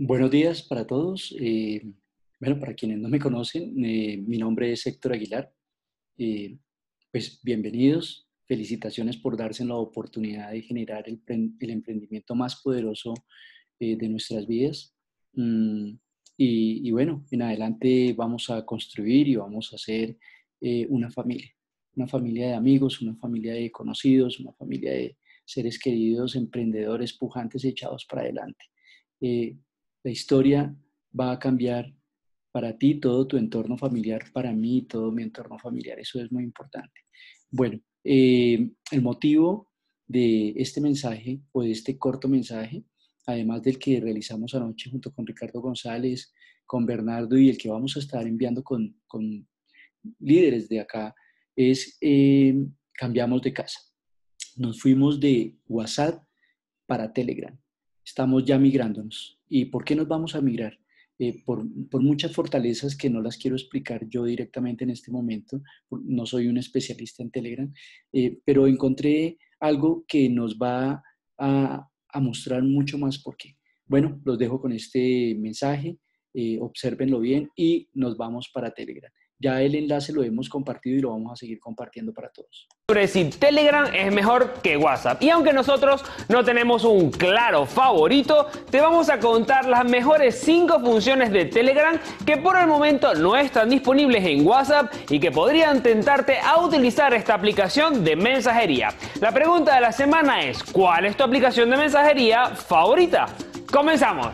Buenos días para todos. Bueno, para quienes no me conocen, mi nombre es Héctor Aguilar. Eh, pues bienvenidos. Felicitaciones por darse la oportunidad de generar el emprendimiento más poderoso de nuestras vidas. Mm, y bueno, en adelante vamos a construir y vamos a hacer una familia de amigos, una familia de conocidos, una familia de seres queridos, emprendedores, pujantes, echados para adelante. Eh, la historia va a cambiar para ti, todo tu entorno familiar, para mí, todo mi entorno familiar. Eso es muy importante. Bueno, el motivo de este mensaje o de este corto mensaje, además del que realizamos anoche junto con Ricardo González, con Bernardo y el que vamos a estar enviando con líderes de acá, es cambiamos de casa. Nos fuimos de WhatsApp para Telegram. Estamos ya migrándonos. ¿Y por qué nos vamos a migrar? Por muchas fortalezas que no las quiero explicar yo directamente en este momento, no soy un especialista en Telegram, pero encontré algo que nos va a mostrar mucho más por qué. Bueno, los dejo con este mensaje, obsérvenlo bien y nos vamos para Telegram. Ya el enlace lo hemos compartido y lo vamos a seguir compartiendo para todos. Sobre si Telegram es mejor que WhatsApp. Y aunque nosotros no tenemos un claro favorito, te vamos a contar las mejores 5 funciones de Telegram que por el momento no están disponibles en WhatsApp y que podrían tentarte a utilizar esta aplicación de mensajería. La pregunta de la semana es, ¿cuál es tu aplicación de mensajería favorita? ¡Comenzamos!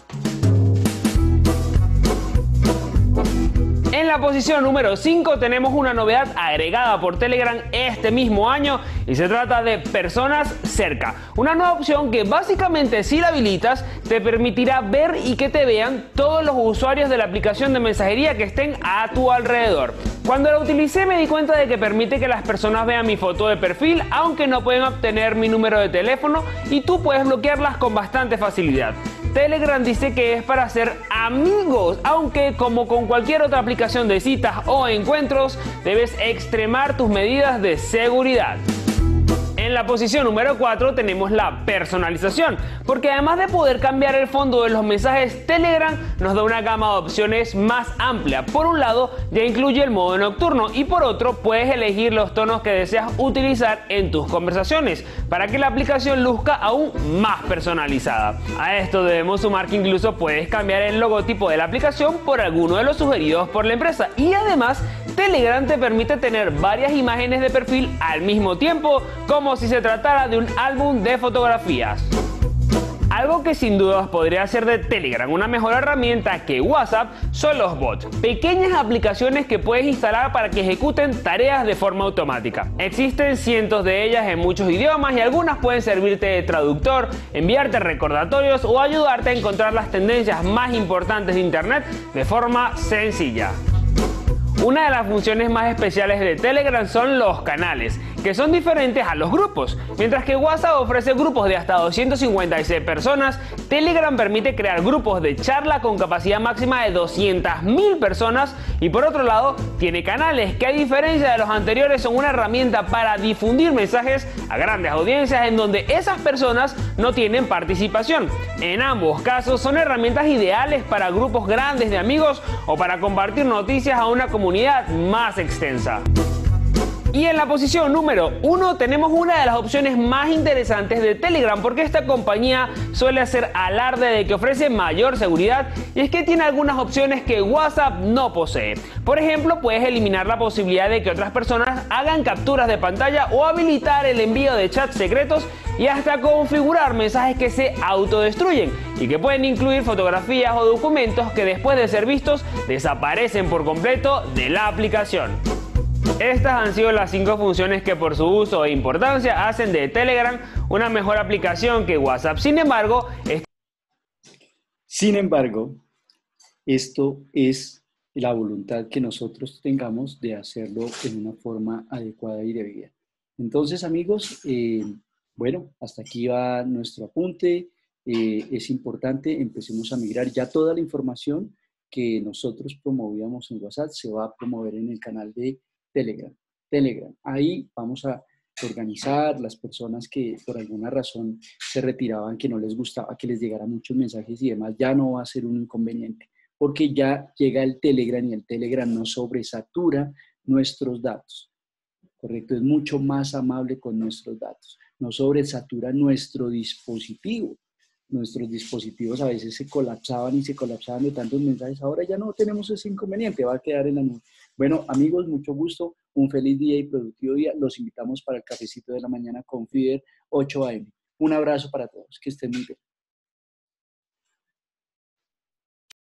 En la posición número 5 tenemos una novedad agregada por Telegram este mismo año y se trata de Personas Cerca. Una nueva opción que básicamente, si la habilitas, te permitirá ver y que te vean todos los usuarios de la aplicación de mensajería que estén a tu alrededor. Cuando la utilicé me di cuenta de que permite que las personas vean mi foto de perfil, aunque no pueden obtener mi número de teléfono, y tú puedes bloquearlas con bastante facilidad. Telegram dice que es para hacer amigos, aunque como con cualquier otra aplicación de citas o encuentros, debes extremar tus medidas de seguridad. En la posición número 4 tenemos la personalización, porque además de poder cambiar el fondo de los mensajes, Telegram nos da una gama de opciones más amplia. Por un lado, ya incluye el modo nocturno y por otro, puedes elegir los tonos que deseas utilizar en tus conversaciones para que la aplicación luzca aún más personalizada. A esto debemos sumar que incluso puedes cambiar el logotipo de la aplicación por alguno de los sugeridos por la empresa y además Telegram te permite tener varias imágenes de perfil al mismo tiempo, como si se tratara de un álbum de fotografías. Algo que sin duda podría hacer de Telegram una mejor herramienta que WhatsApp son los bots, pequeñas aplicaciones que puedes instalar para que ejecuten tareas de forma automática. Existen cientos de ellas en muchos idiomas y algunas pueden servirte de traductor, enviarte recordatorios o ayudarte a encontrar las tendencias más importantes de Internet de forma sencilla. Una de las funciones más especiales de Telegram son los canales, que son diferentes a los grupos. Mientras que WhatsApp ofrece grupos de hasta 256 personas, Telegram permite crear grupos de charla con capacidad máxima de 200.000 personas y por otro lado tiene canales que a diferencia de los anteriores son una herramienta para difundir mensajes a grandes audiencias en donde esas personas no tienen participación. En ambos casos son herramientas ideales para grupos grandes de amigos o para compartir noticias a una comunidad más extensa. Y en la posición número 1 tenemos una de las opciones más interesantes de Telegram porque esta compañía suele hacer alarde de que ofrece mayor seguridad y es que tiene algunas opciones que WhatsApp no posee. Por ejemplo, puedes eliminar la posibilidad de que otras personas hagan capturas de pantalla o habilitar el envío de chats secretos y hasta configurar mensajes que se autodestruyen y que pueden incluir fotografías o documentos que después de ser vistos desaparecen por completo de la aplicación. Estas han sido las 5 funciones que por su uso e importancia hacen de Telegram una mejor aplicación que WhatsApp. Sin embargo, esto es la voluntad que nosotros tengamos de hacerlo en una forma adecuada y debida. Entonces, amigos, bueno, hasta aquí va nuestro apunte. Es importante, empecemos a migrar. Ya toda la información que nosotros promovíamos en WhatsApp se va a promover en el canal de Telegram. Ahí vamos a organizar, las personas que por alguna razón se retiraban, que no les gustaba que les llegaran muchos mensajes y demás, ya no va a ser un inconveniente, porque ya llega el Telegram y el Telegram no sobresatura nuestros datos, ¿correcto? Es mucho más amable con nuestros datos, no sobresatura nuestro dispositivo. Nuestros dispositivos a veces se colapsaban y se colapsaban de tantos mensajes, ahora ya no tenemos ese inconveniente, va a quedar en la nube. Bueno, amigos, mucho gusto, un feliz día y productivo día. Los invitamos para el cafecito de la mañana con Fider 8 AM. Un abrazo para todos, que estén muy bien.